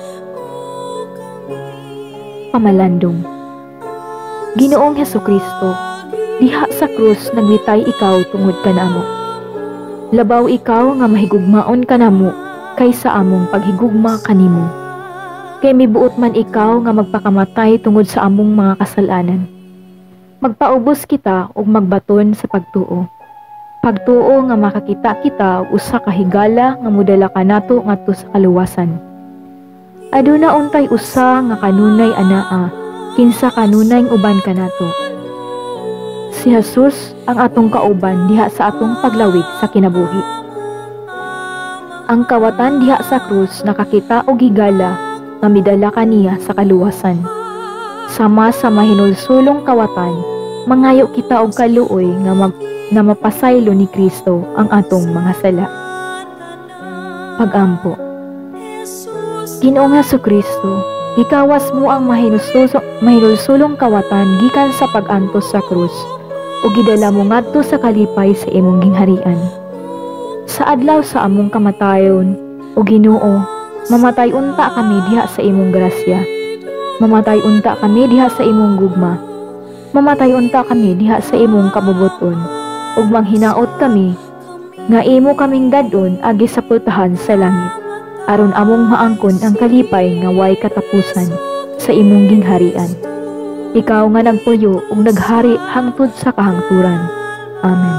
Pamalandong. Ginoong Jesucristo, diha sa krus nagbitay ikaw tungod kanamo. Labaw ikaw nga mahigugmaon kanamo kaysa among paghigugma kanimo. Kay mibuot man ikaw nga magpakamatay tungod sa among mga kasalanan. Magpaubos kita ug magbaton sa pagtuo. Pagtuo nga makakita kita usa ka higala nga modala kanato ngadto sa kaluwasan. Aduna untay usa nga kanunay anaa, kinsa kanunay uban kanato. Si Jesus ang atong kauban diha sa atong paglawig sa kinabuhi. Ang kawatan diha sa krus nakakita og higala nga midala kaniya sa kaluwasan. Sama sa mahinulsulong kawatan, mangayo kita og kaluoy nga mapasaylo ni Kristo ang atong mga sala. Pagampo. Ginoong Jesucristo, ikawas mo ang mahinulsulong kawatan gikan sa pag-antos sa krus ug gidala mo ngadto sa kalipay sa imong gingharian. sa adlaw sa among kamatayon, o Ginoo, mamatay unta kami diha sa imong grasya. Mamatay unta kami diha sa imong gugma. Mamatay unta kami diha sa imong kabubuton, ug manghinaot kami nga imo kaming dadon agi sa pultahan sa langit, aron among maangkon ang kalipay nga way katapusan sa imong gingharian. Ikaw nga nagpuyo ug naghari hangtod sa kahangturan. Amen.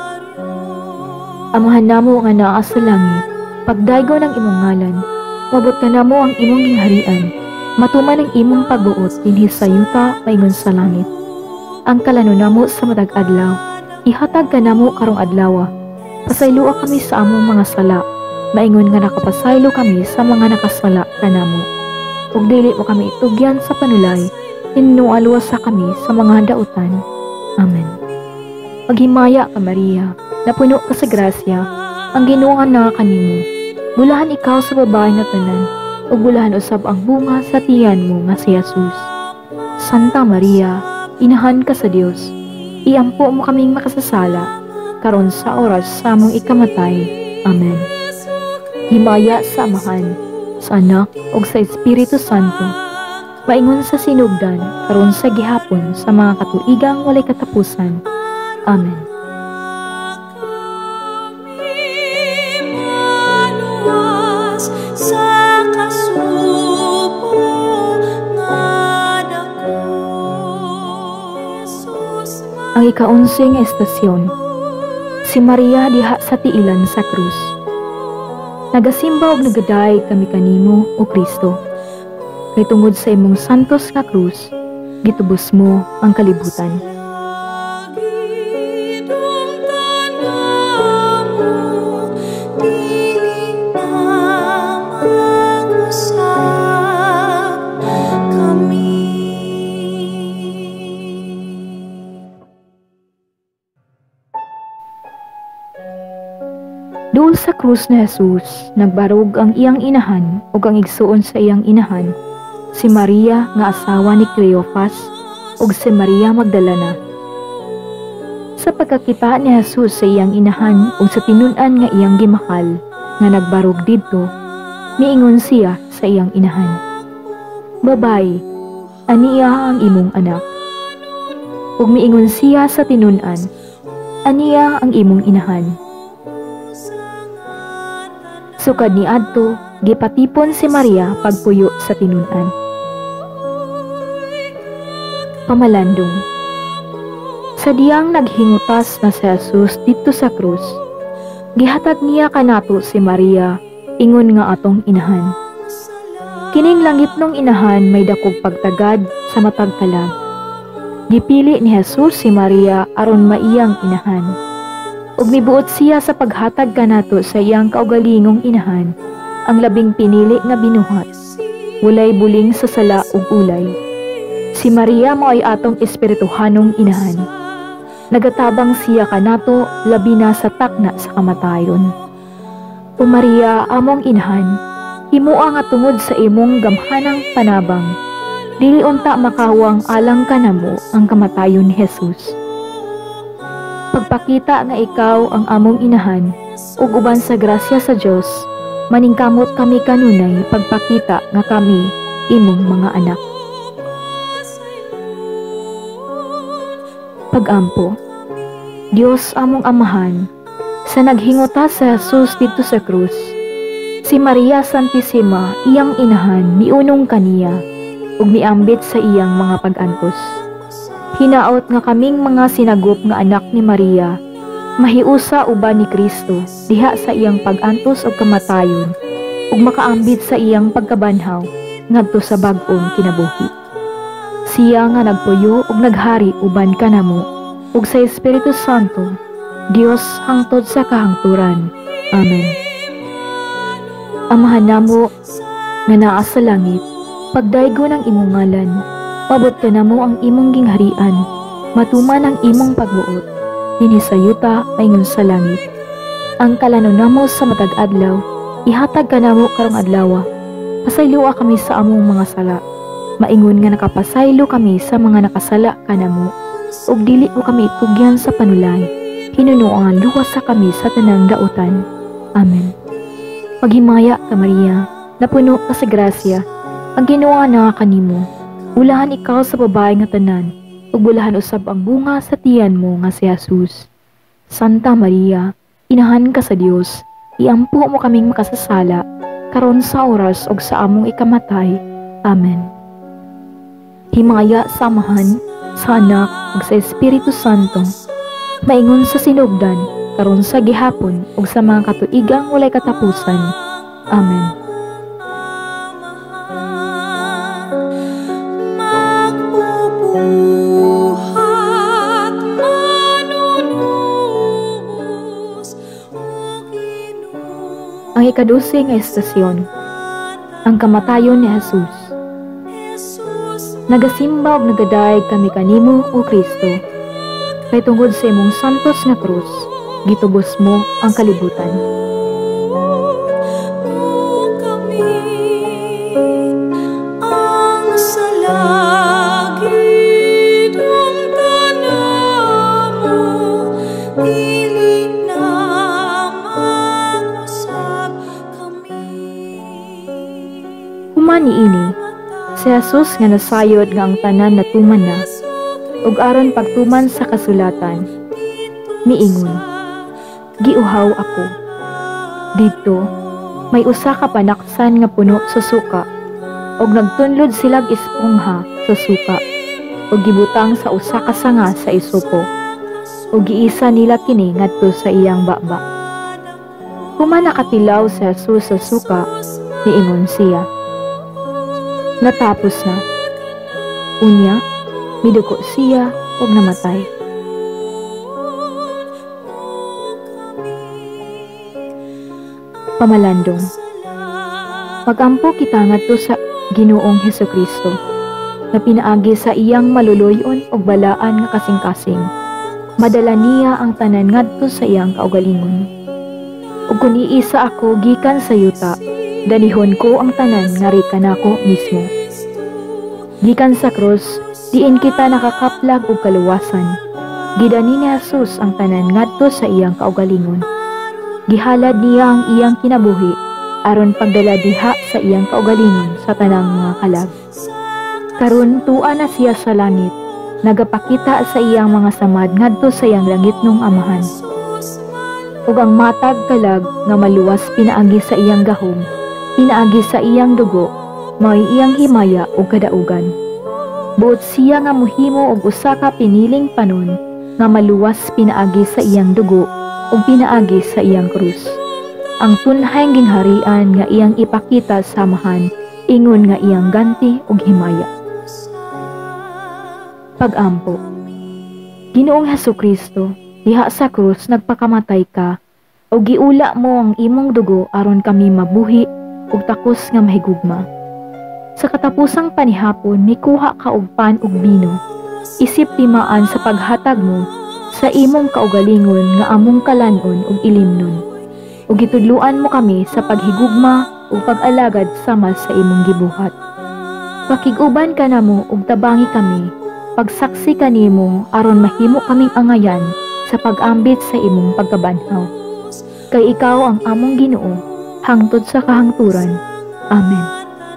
Amahan namo nga naa sa langit, pagdaygo ng imong ngalan, mabot ka namo ang imong gingharian, matuman ang imong pagbuot dinhi sa yuta maingon sa langit. Ang kalano namo sa matag adlaw, ihatag ka namo karong adlaw. Pasaylua kami sa among mga sala, maingon nga nakapasaylo kami sa mga nakasala kanamo. Ug dili mo kami itugyan sa panulay, tinualwas sa kami sa mga dautan. Amen. Maghimaya ka Maria, napuno ka sa grasya, ang Ginoo na kanimo. Bulahan ikaw sa babae na tanan, ug bulahan usab ang bunga sa tiyan mo nga si Jesus. Santa Maria, inahan ka sa Dios, iampo mo kaming makasasala, karon sa oras sa among ikamatay. Amen. Himaya sa Amahan, sa Anak, ug sa Espiritu Santo, maingon sa sinugdan, karon sa gihapon sa mga katuigang walay katapusan. Amen. Sa kasubo nga dako, Ang ika-11 estasyon, si Maria diha sa tiilan sa krus. Nagasimba og nagaday kami kanimo, O Kristo. Kay tungod sa imong santos nga krus, gitubos mo ang kalibutan. Dool sa krus na Jesus, nagbarog ang iyang inahan ug ang igsuon sa iyang inahan, si Maria nga asawa ni Cleopas ug si Maria Magdalena. Sa pagkakita ni Jesus sa iyang inahan ug sa tinun-an nga iyang gimakal nga nagbarog didto, miingon siya sa iyang inahan, "Babay, aniya ang imong anak." Ug miingon siya sa tinun-an, "Aniya ang imong inahan." Sukad ni adto, gipatipon si Maria pagpuyo sa tinun-an. Pamalandong. Sa diyang naghingutas na si Jesus dito sa krus, gihatag niya kanato si Maria, ingon nga atong inahan. Kining langit nung inahan may dakog pagtagad sa matag kalag. Gipili ni Jesus si Maria aron maiyang inahan. Ug mibuot siya sa paghatag kanato sa iyang kaugalingong inahan, ang labing pinili nga binuhat. Walay buling sa sala ug ulay. Si Maria mao ay atong espirituhanong inahan. Nagatabang siya kanato labi na sa takna sa kamatayon. O Maria, among inahan, himua nga tungod sa imong gamhanang panabang, dili unta makawang alang kanamo ang kamatayon ni Jesus. Pagpakita nga ikaw ang among inahan, ug uban sa grasya sa Dios, maningkamot kami kanunay pagpakita nga kami imong mga anak. Pagampo. Dios among amahan, sa naghingutas sa Jesus dito sa krus, si Maria Santissima iyang inahan miunong kaniya, ug miambit sa iyang mga pag-antos. Hinaot nga kaming mga sinagop nga anak ni Maria, mahiusa uban ni Kristo diha sa iyang pag-antos ug kamatayon, ug makaambit sa iyang pagkabanhaw ngadto sa bag-ong kinabuhi. Siya nga nagpuyo ug naghari uban kanamo ug sa Espiritu Santo, Dios hangtod sa kahangturan. Amen. Amahan namo nga naa sa langit, pagdaygo ng imong ngalan, pabot ka namo ang imong gingharian, matuman ang imong pagbuot, dinhi sa yuta maingon sa langit. Ang kalano namo sa matag adlaw, ihatag ka namo karong adlaw. Pasaylua kami sa among mga sala, maingon nga nakapasaylo kami sa mga nakasala kanamo, ug dili mo kami itugyan sa panulay, hinunuan luwas sa kami sa tanang dautan. Amen. Maghimaya ka Maria, napuno ka sa grasya, ang Ginoo na kanimo. Bulahan ikaw sa babae nga tanan, ug bulahan usab ang bunga sa tiyan mo nga si Jesus. Santa Maria, inahan ka sa Dios, iampo mo kaming makasasala, karon sa oras ug sa among ikamatay. Amen. Himaya sa Amahan, sa Anak, ug sa Espiritu Santo, maingon sa sinugdan, karon sa gihapon ug sa mga katuigang walay katapusan. Amen. Ang ikaduse nga estasyon, ang kamatayon ni Jesus. Nagasimba ug nagadayeg kami kanimo, O Kristo. Kay tungod sa imong santos nga krus, gitubos mo ang kalibutan. Niini, si Jesus nga nasayod nga ang tanan natuman na, ug aron pagtuman sa kasulatan, miingon, giuhaw ako. Dito, may usa ka panaksan nga puno sa suka, ug nagtunlod silag espongha sa suka, ug gibutang sa usa ka sanga sa isupo, ug giisa nila kini ngadto sa iyang baba. Human nakatilaw si Jesus sa suka, miingon siya, natapos na. Unya, miduko siya ug namatay. Pamalandong. Magampo kita ngadto sa Ginoong Hesukristo, na pinaagi sa iyang maluluyon ug balaan nga kasing-kasing. Madala niya ang tanan ngadto sa iyang kaugalingon. Ug kun iisa ako gikan sa yuta, danihon ko ang tanan nga ri kanako mismo. Gikan sa krus, diin kita nakakaplag og kaluwasan. Gidani ni Jesus ang tanan ngadto sa iyang kaugalingon. Gihalad niya ang iyang kinabuhi aron pagdala diha sa iyang kaugalingon sa tanang mga kalag. Karon tua na siya sa langit, nagapakita sa iyang mga samad ngadto sa iyang langitnong Amahan. Ug ang matag kalag nga maluwas pinaagi sa iyang gahom, pinaagi sa iyang dugo, may iyang himaya ug kadaugan. Buot siya nga muhimo og usa ka piniling panon nga maluwas pinaagi sa iyang dugo ug pinaagi sa iyang krus. Ang tunhayng gingharian nga iyang ipakita sa Amahan, ingon nga iyang ganti ug himaya. Pag-ampo. Ginoong Hesukristo, diha sa krus nagpakamatay ka, ug giula mo ang imong dugo aron kami mabuhi ug takos nga mahigugma. Sa katapusang panihapon, mikuha ka og pan ug bino. Isip timaan sa paghatag mo sa imong kaugalingon nga among kalanon ug ilimnon. Ug gitudluan mo kami sa paghigugma ug pag-alagad sama sa imong gibuhat. Pakiguban ka namo ug tabangi kami, pagsaksi kanimo aron mahimo kaming angayan sa pag-ambit sa imong pagkabanhaw. Kay ikaw ang among Ginoo, hangtod sa kahangturan. Amen.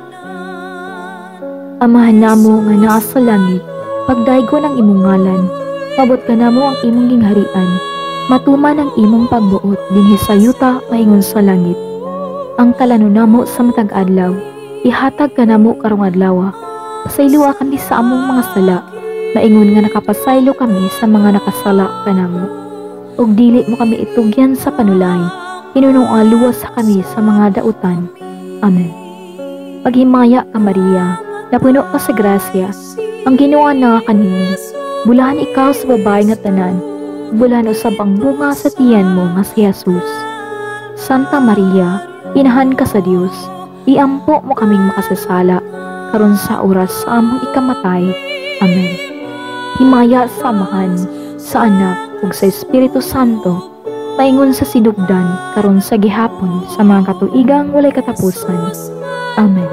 Amahan namo nga naa sa langit, pagdaygo ng imong ngalan, pabot ka namo ang imong gingharian, matuman ang imong pagbuot dinhi sa yuta maingon sa langit. Ang kalanon namo sa matag adlaw, ihatag ka namo karong adlaw. Pasayloa kami sa among mga sala, maingon nga nakapasaylo kami sa mga nakasala kanamo. Ug dili mo kami itugyan sa panulay, pinunong aluwas kami sa mga dautan. Amen. Paghimaya ka Maria, napuno ka sa grasya, ang Ginoo na kanimo. Bulahan ikaw sa babae nga tanan, bulahan usab ang bunga sa tiyan mo nga si Jesus. Santa Maria, inahan ka sa Dios, iampo mo kaming makasasala, karon sa oras sa among ikamatay. Amen. Himaya sa Amahan, sa Anak, ug sa Espiritu Santo, paingon sa sinugdan, karon sa gihapon, sa mga katuigang walay katapusan. Amen.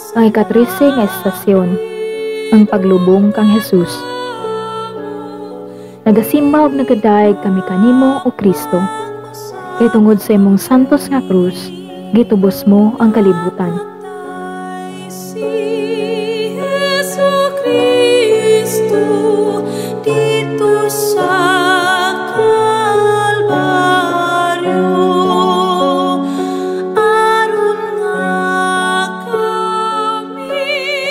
Ang ika-13 nga estasyon, ang paglubong kang Jesus. Nagasimba ug nagadaig kami kanimo o Kristo. Kay tungod sa imong santos nga krus, gitubos mo ang kalibutan. Si Jesucristo dito sa Kalbaryo, aron nga kami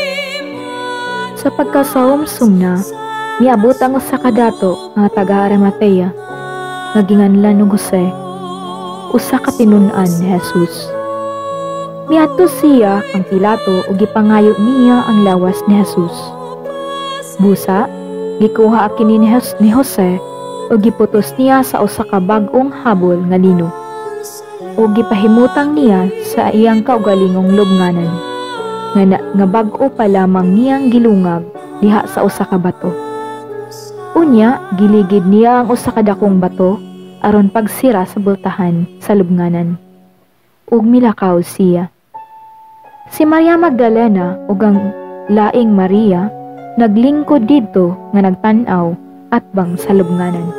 Sa pagkasawom-sum na, niabot ang usa ka dato nga taga Arimatea, nga ginganlan ni Jose, usa ka tinun-an ni Jesus. Miadto siya kang Pilato ug gipangayo niya ang lawas ni Jesus. Busa, gikuha kini ni Jose ug giputos niya sa usa ka bag-ong habol nga lino. Ug gipahimutang niya sa iyang kaugalingong lubnganan, nga bag-o pa lamang niyang gilungag diha sa usa ka bato. Unya, giligid niya ang usa ka dakong bato aron pagsira sa bultahan sa lubnganan. Ug milakaw siya. Si Maria Magdalena ug ang laing Maria naglingkod didto nga nagtan-aw atbang sa lubnganan.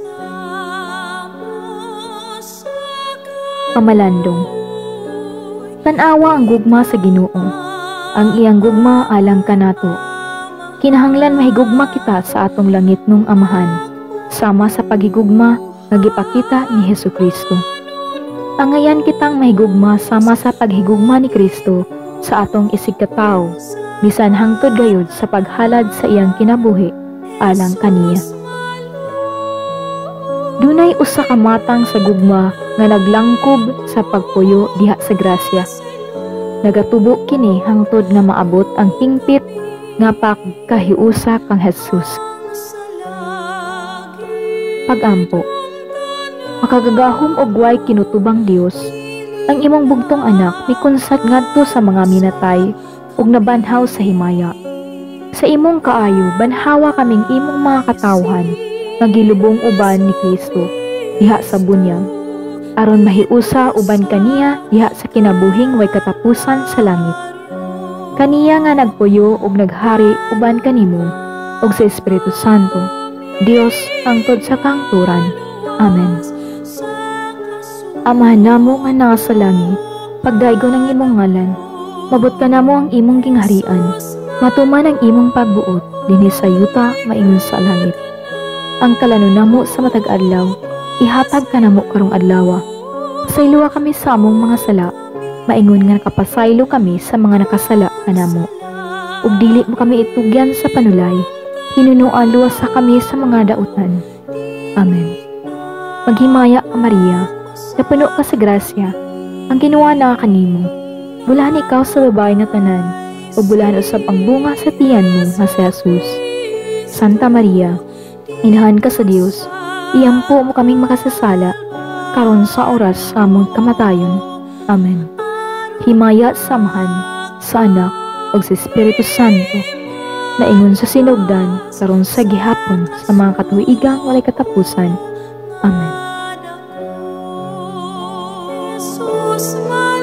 Pamalandong. Tan-awa ang gugma sa Ginoo. Ang iyang gugma alang kanato. Kinahanglan mahigugma kita sa atong langit nung Amahan, sama sa pagigugma nga gipakita ni Hesukristo. Angayan kitang mahigugma sama sa paghigugma ni Kristo sa atong isig katao, bisan hangtod gayud sa paghalad sa iyang kinabuhi alang kaniya. Dunay usa ka matang sa gugma nga naglangkob sa pagpuyo diha sa grasya. Nagatubo kini hangtod nga maabot ang hingpit nga pagkahiusa kang Jesus. Pagampo. Makagagahom og way kinutubang Dios, ang imong bugtong anak mikunsat ngadto sa mga minatay ug nabanhaw sa himaya. Sa imong kaayo banhawa kaming imong mga katawhan nga gilubong uban ni Kristo diha sa bunyag, aron mahiusa uban kaniya diha sa kinabuhing way katapusan sa langit. Kaniya nga nagpuyo ug naghari uban kanimo ug sa Espiritu Santo, Dios hangtod sa kangturan. Amen. Amahan namo nga naa sa langit, pagdaygo ng imong ngalan, mabot ka namo ang imong gingharian, matuman ang imong pagbuot dinhi sa yuta maingon sa langit. Ang kalanon namo sa matag adlaw, ihatag ka namo karong adlaw. Pasayloa kami sa among mga sala, maingon nga nakapasaylo kami sa mga nakasala kanamo. Ug dili mo kami itugyan sa panulay, hinunuan luwasa kami sa mga dautan. Amen. Maghimaya ka Maria, napuno ka sa grasya, ang Ginoo na kanimo. Bulahan ikaw sa babae nga tanan, o bulahan usab ang bunga sa tiyan mo nga si Jesus. Santa Maria, inahan ka sa Dios, iyampo mo kaming makasasala, karon sa oras sa among kamatayon. Amen. Himaya sa Amahan, sa Anak, ug sa Espiritu Santo, naingon sa sinugdan, karon sa gihapon, sa mga katuigang walay katapusan. Amen. Jesus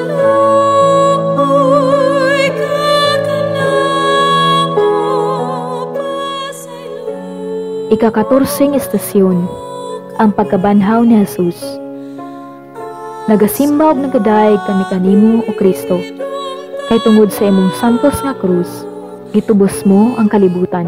maluoy ka kanamo pasaylo. Ika-14 estasyon, ang pagkabanhaw ni Jesus. Nagasimba ug nagadaig kami kanimo o Kristo, kay tungod sa imong santos nga krus, gitubos mo ang kalibutan.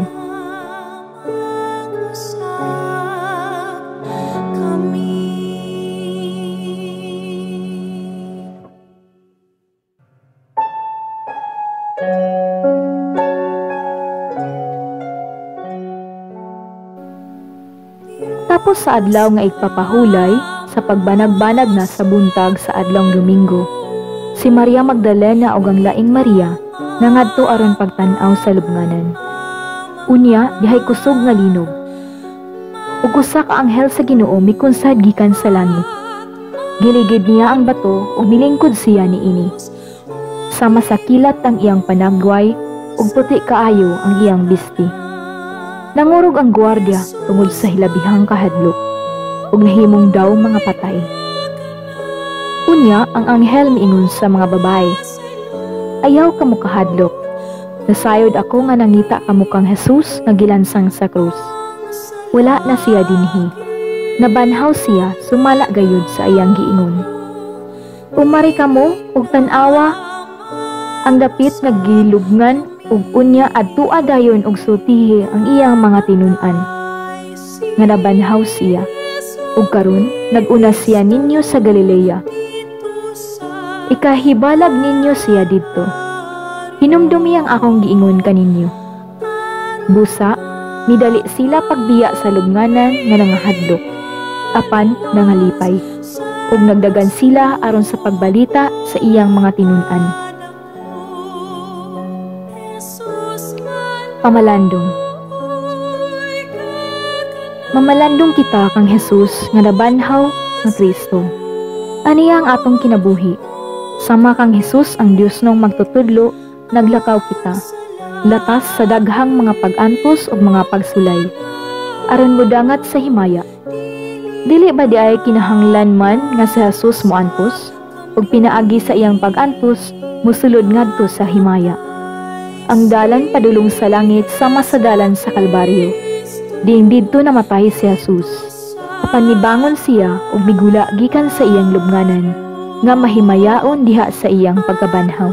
Tapos sa adlaw nga igpapahulay, sa pagbanag-banag na sa buntag sa adlawng Domingo, si Maria Magdalena ug ang laing Maria nangadto aron pagtan-aw sa lubnganan. Unya, dihay kusog nga linog. Ug usa ka anghel sa Ginoo mikunsad gikan sa langit. Giligid niya ang bato ug milingkod siya niini. Sama sa kilat ang iyang panagway ug puti kaayo ang iyang bisti. Nangurog ang gwardiya tungod sa hilabihang kahadlok ug nahimong daw mga patay. Unya ang anghel miingon sa mga babae, ayaw kamo kahadlok. Nasayod ako nga nangita kamo kang Jesus nga gilansang sa krus. Wala na siya dinhi. Nabanhaw siya, sumala gayud sa iyang giingon. Umari kamo ug tan-awa ang dapit naggilubngan ug unya adtua dayon og sultihi ang iyang mga tinun-an. Nga nabanhaw siya. Ug karon nag-una siya ninyo sa Galilea. Ikahibalag ninyo siya didto. Hinumdumi ang akong giingon kaninyo. Busa, midali sila pagbiya sa lubnganan nga nangahadlok. Apan nangalipay. Ug nagdagan sila aron sa pagbalita sa iyang mga tinun-an. Pamalandong. Mamalandong kita kang Jesus nga nabanhaw nga Kristo. Ani ang atong kinabuhi. Sama kang Jesus ang Dios nung magtutudlo, naglakaw kita. Latas sa daghang mga pag-antos ug mga pagsulay. Aron mudangat sa himaya. Dili ba di ay kinahanglan man nga si Jesus moantos ug pinaagi sa iyang pag-antos musulod ngadto sa himaya. Ang dalan padulong sa langit sama sa dalan sa Kalbaryo. Diin didto namatay si Jesus. Apan nibangon siya ug migula gikan sa iyang lubnganan nga mahimayaon diha sa iyang pagkabanhaw.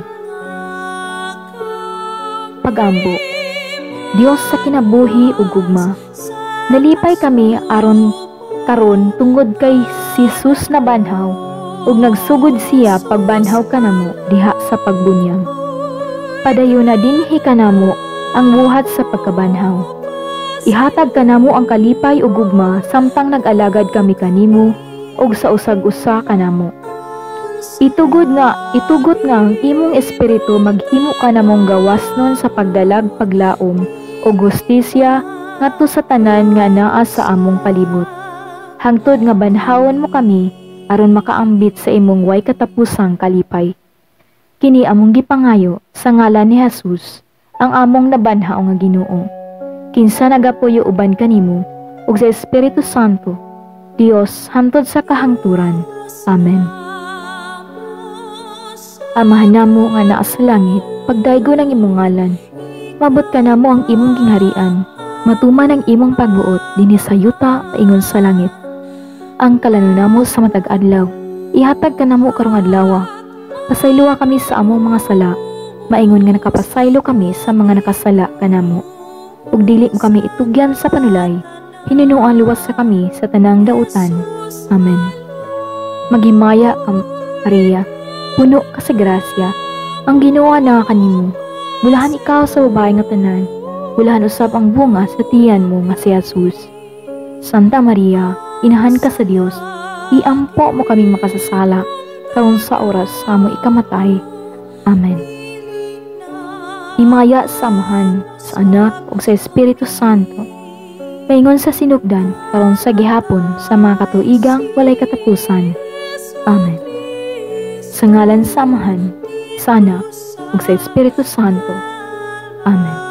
Pagambo. Dios sa kinabuhi ug gugma. Nalipay kami aron karon tungod kay Jesus na banhaw ug nagsugod siya pagbanhaw kanamo diha sa pagbunyag. Padayon na dinhi kanamo ang buhat sa pagkabanhaw. Ihatag kanamo ang kalipay ug gugma samtang nag-alagad kami kanimo ug sa usag-usa kanamo. Itugot nga ang imong espiritu maghimo kanamong gawasnon sa pagdalag paglaom ug hustisya ngadto sa tanan nga naa sa among palibot. Hangtod nga banhawon mo kami aron makaambit sa imong way katapusang kalipay. Kini among gipangayo sa ngalan ni Jesus, ang among nabanhaw nga Ginoo. Kinsa nagapuyo uban kanimo ug sa Espiritu Santo, Dios hangtod sa kahangturan. Amen. Amahan namo nga naa sa langit, pagdaygo ng imong ngalan. Mabot ka namo ang imong gingharian, matuman ang imong pagbuot dinhi sa yuta paingon sa langit. Ang kalanon namo sa matag adlaw, ihatag ka namo karong adlaw. Pasayloa kami sa among mga sala, maingon nga nakapasaylo kami sa mga nakasala kanamo. Ug dili mo kami itugyan sa panulay, hinunuan luwas sa kami sa tanang dautan. Amen. Maghimaya ka, Maria, puno ka sa grasya, ang Ginoo na kanimo. Bulahan ikaw sa babae nga tanan, bulahan usab ang bunga sa tiyan mo nga si Jesus. Santa Maria, inahan ka sa Dios, iampo mo kaming makasasala, karon sa oras sa mo ikamatay. Amen. Himaya sa Amahan, sa Anak, ug sa Espiritu Santo, paingon sa sinugdan, karon sa gihapon, sa mga katuigang walay katapusan. Amen. Sa ngalan sa Amahan, sa Anak, ug sa Espiritu Santo. Amen.